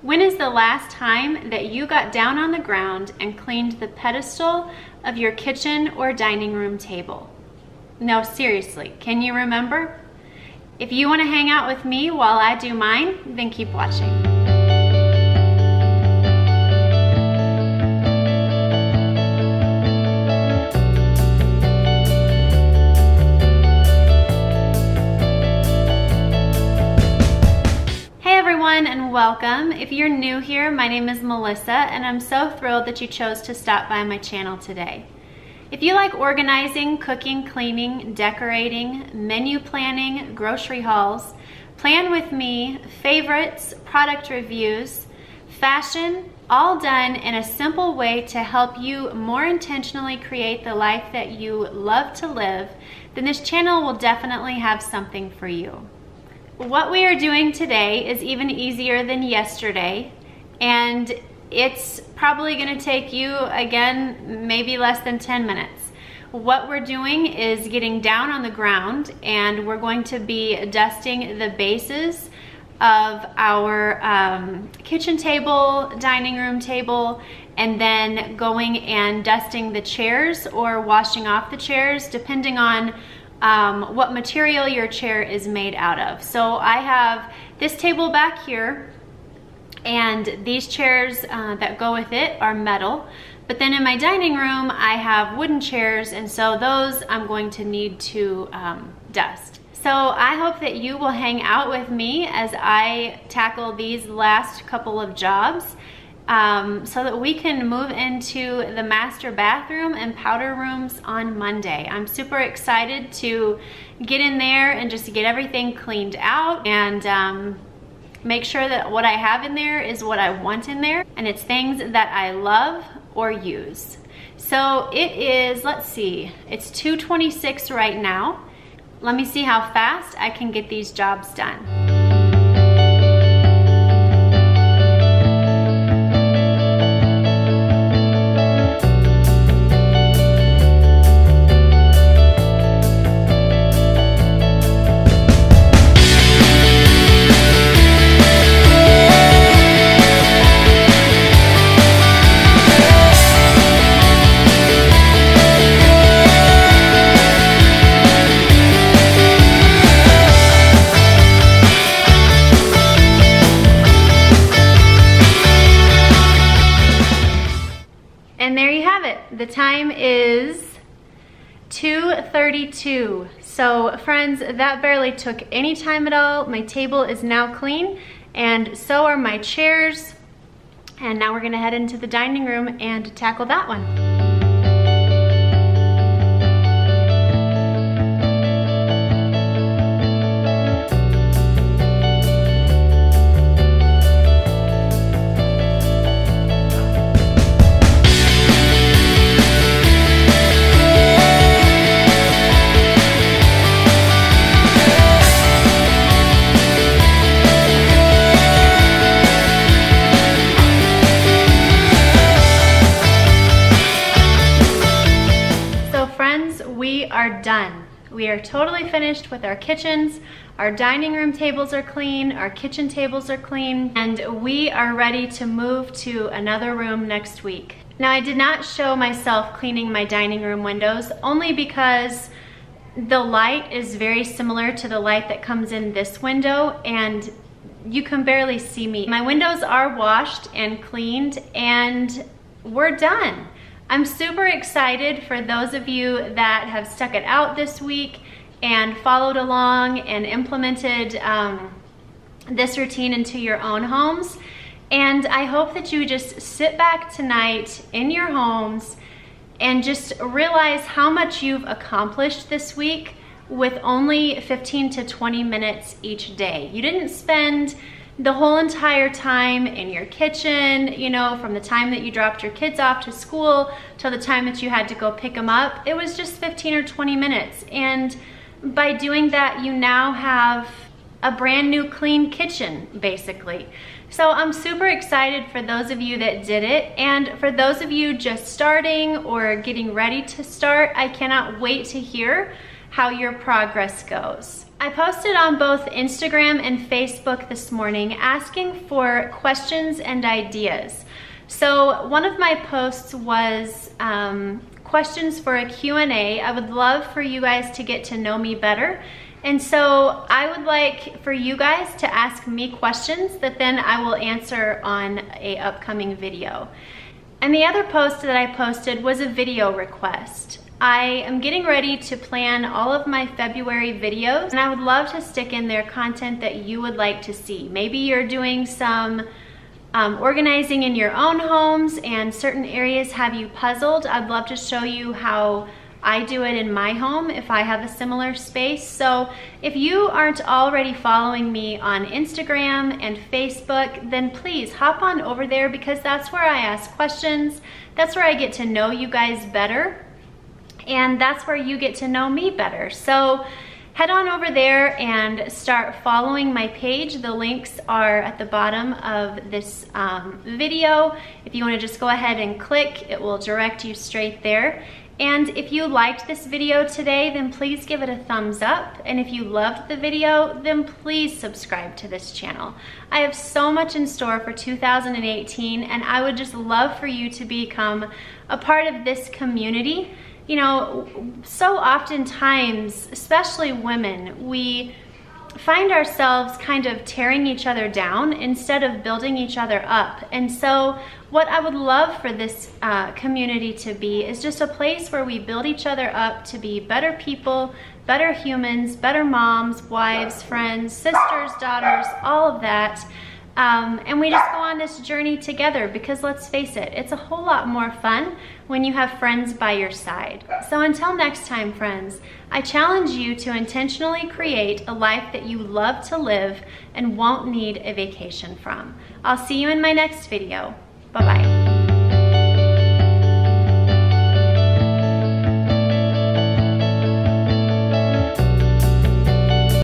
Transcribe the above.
When is the last time that you got down on the ground and cleaned the pedestal of your kitchen or dining room table? No, seriously, can you remember? If you want to hang out with me while I do mine, then keep watching. And welcome. If you're new here, my name is Melissa and I'm so thrilled that you chose to stop by my channel today. If you like organizing, cooking, cleaning, decorating, menu planning, grocery hauls, plan with me, favorites, product reviews, fashion, all done in a simple way to help you more intentionally create the life that you love to live, then this channel will definitely have something for you. What we are doing today is even easier than yesterday, and it's probably going to take you, again, maybe less than 10 minutes. What we're doing is getting down on the ground, and we're going to be dusting the bases of our kitchen table, dining room table, and then going and dusting the chairs or washing off the chairs, depending on what material your chair is made out of. So I have this table back here, and these chairs that go with it are metal. But then in my dining room, I have wooden chairs, and so those I'm going to need to dust. So I hope that you will hang out with me as I tackle these last couple of jobs, so that we can move into the master bathroom and powder rooms on Monday. I'm super excited to get in there and just get everything cleaned out and make sure that what I have in there is what I want in there, and it's things that I love or use. So it is, let's see, it's 2:26 right now. Let me see how fast I can get these jobs done. And there you have it. The time is 2:32. So friends, that barely took any time at all. My table is now clean, and so are my chairs. And now we're gonna head into the dining room and tackle that one. We are done. We are totally finished with our kitchens. Our dining room tables are clean, our kitchen tables are clean, and we are ready to move to another room next week. Now, I did not show myself cleaning my dining room windows only because the light is very similar to the light that comes in this window, and you can barely see me. My windows are washed and cleaned, and we're done. I'm super excited for those of you that have stuck it out this week and followed along and implemented this routine into your own homes. And I hope that you just sit back tonight in your homes and just realize how much you've accomplished this week with only 15 to 20 minutes each day. You didn't spend the whole entire time in your kitchen, you know, from the time that you dropped your kids off to school till the time that you had to go pick them up. It was just 15 or 20 minutes. And by doing that, you now have a brand new clean kitchen, basically. So I'm super excited for those of you that did it, and for those of you just starting or getting ready to start, I cannot wait to hear how your progress goes. I posted on both Instagram and Facebook this morning asking for questions and ideas. So one of my posts was questions for a Q&A. I would love for you guys to get to know me better. And so I would like for you guys to ask me questions that then I will answer on an upcoming video. And the other post that I posted was a video request. I am getting ready to plan all of my February videos, and I would love to stick in there content that you would like to see. Maybe you're doing some organizing in your own homes and certain areas have you puzzled. I'd love to show you how I do it in my home if I have a similar space. So if you aren't already following me on Instagram and Facebook, then please hop on over there, because that's where I ask questions. That's where I get to know you guys better, and that's where you get to know me better. So head on over there and start following my page. The links are at the bottom of this video. If you want to just go ahead and click, it will direct you straight there. And if you liked this video today, then please give it a thumbs up. And if you loved the video, then please subscribe to this channel. I have so much in store for 2018, and I would just love for you to become a part of this community. You know, so oftentimes, especially women, we find ourselves kind of tearing each other down instead of building each other up. And so what I would love for this community to be is just a place where we build each other up to be better people, better humans, better moms, wives, friends, sisters, daughters, all of that. And we just go on this journey together, because let's face it, it's a whole lot more fun when you have friends by your side. So until next time, friends, I challenge you to intentionally create a life that you love to live and won't need a vacation from. I'll see you in my next video. Bye-bye.